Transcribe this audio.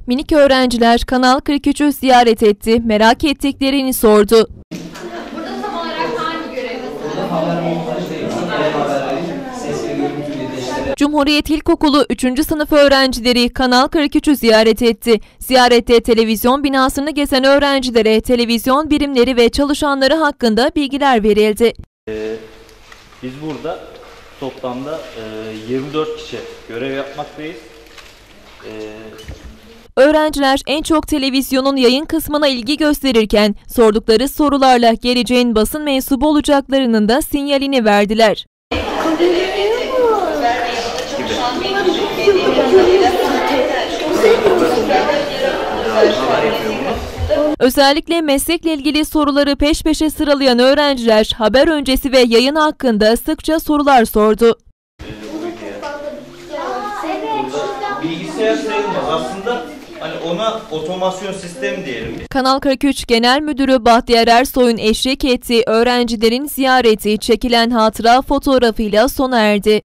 Minik öğrenciler Kanal 43'ü ziyaret etti, merak ettiklerini sordu. Burada tam olarak hangi görevdesiniz? Cumhuriyet İlkokulu 3. sınıf öğrencileri Kanal 43'ü ziyaret etti. Ziyarette televizyon binasını gezen öğrencilere televizyon birimleri ve çalışanları hakkında bilgiler verildi. Biz burada toplamda 24 kişi görev yapmaktayız. Öğrenciler en çok televizyonun yayın kısmına ilgi gösterirken sordukları sorularla geleceğin basın mensubu olacaklarının da sinyalini verdiler. Özellikle meslekle ilgili soruları peş peşe sıralayan öğrenciler haber öncesi ve yayın hakkında sıkça sorular sordu. Bilgisayar sayılmaz aslında, hani ona otomasyon sistemi diyelim. Kanal 43 Genel Müdürü Bahtiyar Ersoy'un eşlik ettiği öğrencilerin ziyareti çekilen hatıra fotoğrafıyla sona erdi.